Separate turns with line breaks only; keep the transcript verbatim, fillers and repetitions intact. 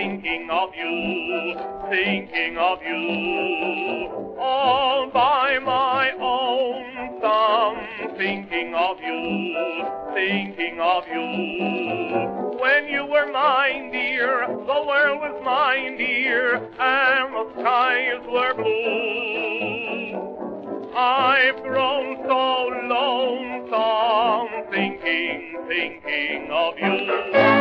thinking of you, thinking of you. All by my own thumb, thinking of you, thinking of you. When you were mine, dear, the world was mine, dear, and the skies were blue. I've grown so lonesome, thinking, thinking of you.